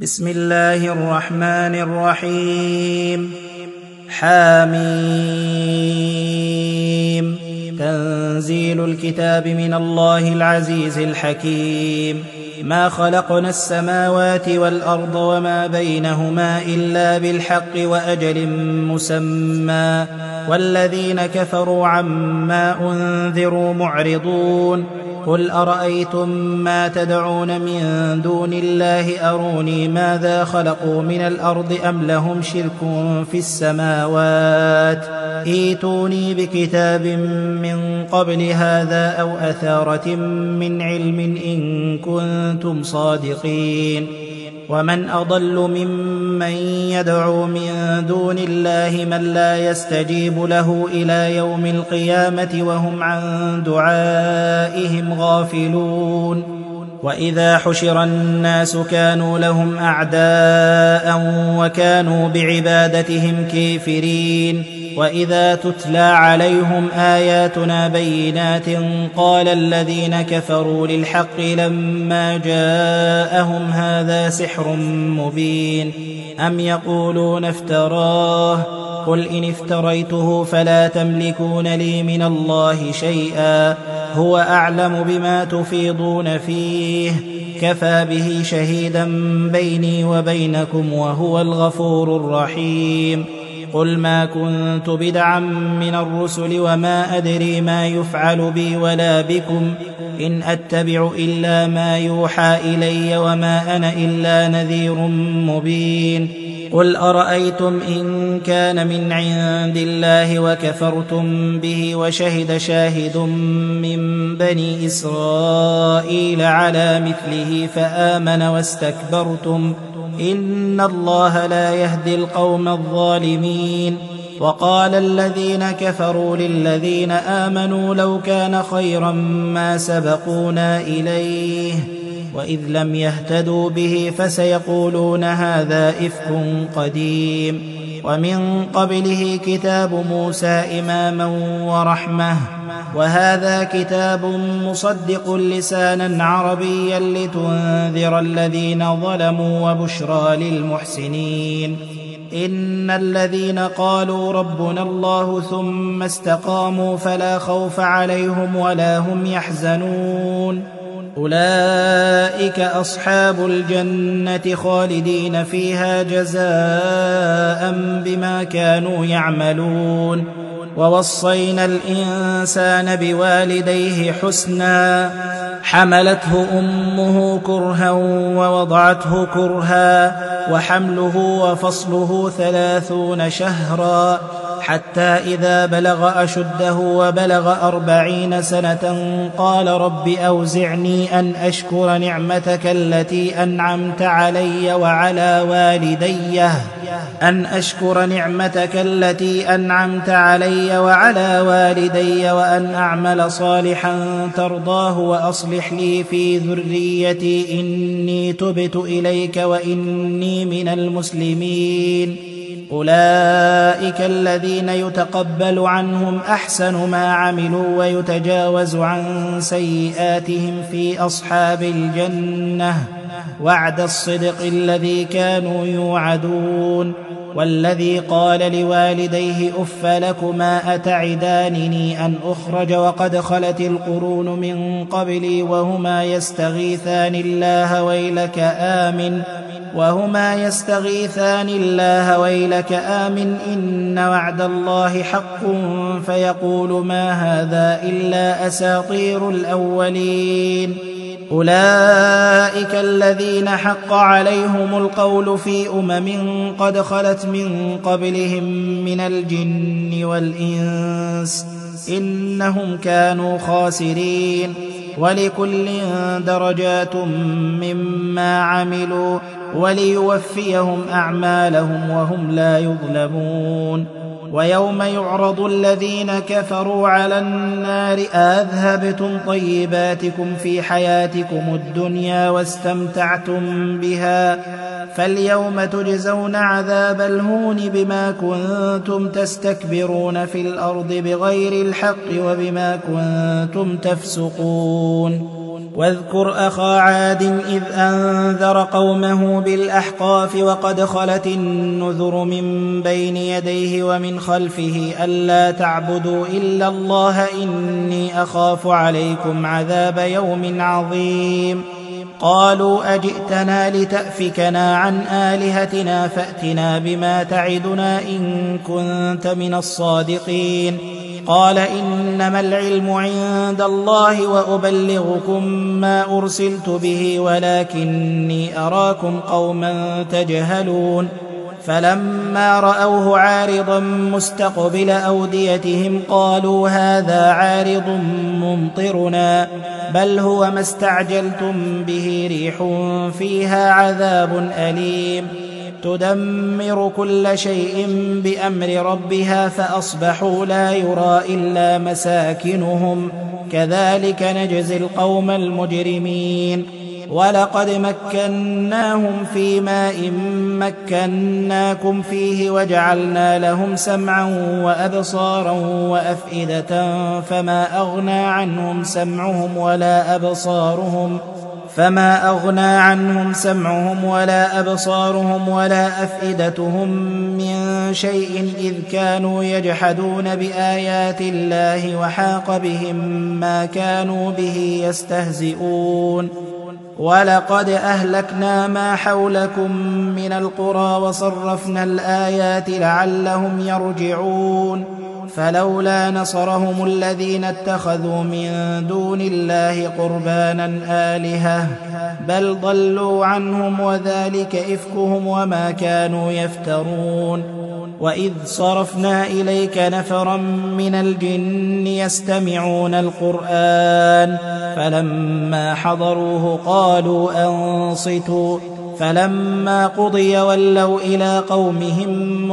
بسم الله الرحمن الرحيم. حاميم. تنزيل الكتاب من الله العزيز الحكيم. ما خلقنا السماوات والأرض وما بينهما إلا بالحق وأجل مسمى، والذين كفروا عما أنذروا معرضون. قل أرأيتم ما تدعون من دون الله أروني ماذا خلقوا من الأرض أم لهم شرك في السماوات، ائتوني بكتاب من قبل هذا أو أثارة من علم إن كنتم صادقين. ومن أضل ممن يدعو من دون الله من لا يستجيب له إلى يوم القيامة وهم عن دعائهم غافلون. وإذا حشر الناس كانوا لهم أعداء وكانوا بعبادتهم كافرين. وإذا تتلى عليهم آياتنا بينات قال الذين كفروا للحق لما جاءهم هذا سحر مبين، أم يقولون افتراه، قل إن افتريته فلا تملكون لي من الله شيئا، هو أعلم بما تفيضون فيه، كفى به شهيدا بيني وبينكم وهو الغفور الرحيم. قل ما كنت بدعا من الرسل وما أدري ما يفعل بي ولا بكم، إن أتبع إلا ما يوحى إلي وما أنا إلا نذير مبين. قل أرأيتم إن كان من عند الله وكفرتم به وشهد شاهد من بني إسرائيل على مثله فآمن واستكبرتم، إن الله لا يهدي القوم الظالمين. وقال الذين كفروا للذين آمنوا لو كان خيرا ما سبقونا إليه، وإذ لم يهتدوا به فسيقولون هذا إفك قديم. ومن قبله كتاب موسى إماما ورحمة، وهذا كتاب مصدق لسانا عربيا لتنذر الذين ظلموا وبشرى للمحسنين. إن الذين قالوا ربنا الله ثم استقاموا فلا خوف عليهم ولا هم يحزنون، أولئك أصحاب الجنة خالدين فيها جزاء بما كانوا يعملون. ووصينا الإنسان بوالديه حسنا، حملته أمه كرها ووضعته كرها، وحمله وفصله 30 شهرا، حتى إذا بلغ أشده وبلغ 40 سنة قال رب أوزعني أن أشكر نعمتك التي أنعمت علي وعلى والدي وأن أعمل صالحا ترضاه وأصلح لي في ذريتي إني تبت إليك وإني من المسلمين. أولئك الذين يتقبل عنهم أحسن ما عملوا ويتجاوز عن سيئاتهم في أصحاب الجنة، وعد الصدق الذي كانوا يوعدون. والذي قال لوالديه أف لكما أتعدانني أن أخرج وقد خلت القرون من قبلي وهما يستغيثان الله ويلك آمن إن وعد الله حق، فيقول ما هذا إلا أساطير الأولين. أولئك الذين حق عليهم القول في قد خلت من قبلهم من الجن والإنس، إنهم كانوا خاسرين. ولكل درجات مما عملوا وليوفيهم أعمالهم وهم لا يظلمون. ويوم يعرض الذين كفروا على النار أذهبتم طيباتكم في حياتكم الدنيا واستمتعتم بها، فاليوم تجزون عذاب الهون بما كنتم تستكبرون في الأرض بغير الحق وبما كنتم تفسقون. واذكر أخا عاد إذ أنذر قومه بالأحقاف وقد خلت النذر من بين يديه ومن خلفه ألا تعبدوا إلا الله إني أخاف عليكم عذاب يوم عظيم قالوا أجئتنا لتأفكنا عن آلهتنا فأتنا بما تعدنا إن كنت من الصادقين قال إنما العلم عند الله وأبلغكم ما أرسلت به ولكني أراكم قوما تجهلون فلما رأوه عارضا مستقبل أوديتهم قالوا هذا عارض ممطرنا بل هو ما استعجلتم به ريح فيها عذاب أليم تدمر كل شيء بأمر ربها فأصبحوا لا يرى إلا مساكنهم كذلك نجزي القوم المجرمين ولقد مكناهم في ماء مكناكم فيه وجعلنا لهم سمعا وأبصارا وأفئدة فما أغنى عنهم سمعهم ولا أبصارهم ولا أفئدتهم من شيء إذ كانوا يجحدون بآيات الله وحاق بهم ما كانوا به يستهزئون ولقد أهلكنا ما حولكم من القرى وصرفنا الآيات لعلهم يرجعون فلولا نصرهم الذين اتخذوا من دون الله قربانا آلهة بل ضلوا عنهم وذلك إفكهم وما كانوا يفترون وإذ صرفنا إليك نفرا من الجن يستمعون القرآن فلما حضروه قالوا أنصتوا فلما قضي ولوا إلى قومهم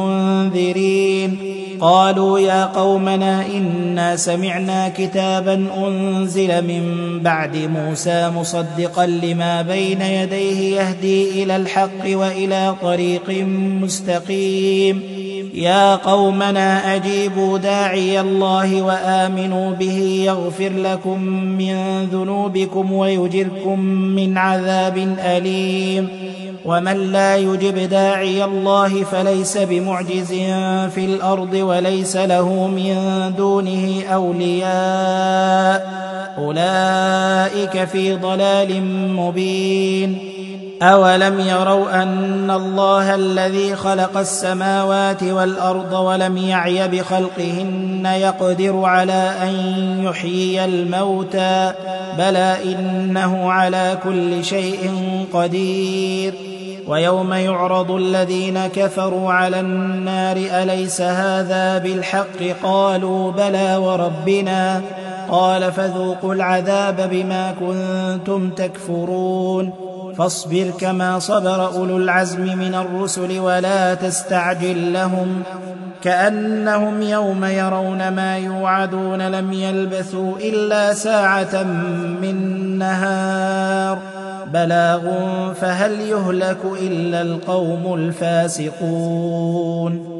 منذرين قالوا يا قومنا إنا سمعنا كتابا أنزل من بعد موسى مصدقا لما بين يديه يهدي إلى الحق وإلى طريق مستقيم يا قومنا أجيبوا داعي الله وآمنوا به يغفر لكم من ذنوبكم ويجركم من عذاب أليم ومن لا يجب داعي الله فليس بمعجز في الأرض وليس له من دونه أولياء أولئك في ضلال مبين أولم يروا أن الله الذي خلق السماوات والأرض ولم يعي بخلقهن يقدر على أن يحيي الموتى بلى إنه على كل شيء قدير ويوم يعرض الذين كفروا على النار أليس هذا بالحق قالوا بلى وربنا قال فذوقوا العذاب بما كنتم تكفرون فاصبر كما صبر أولو العزم من الرسل ولا تستعجل لهم كأنهم يوم يرون ما يوعدون لم يلبثوا إلا ساعة من نهار بلاغ فهل يهلك إلا القوم الفاسقون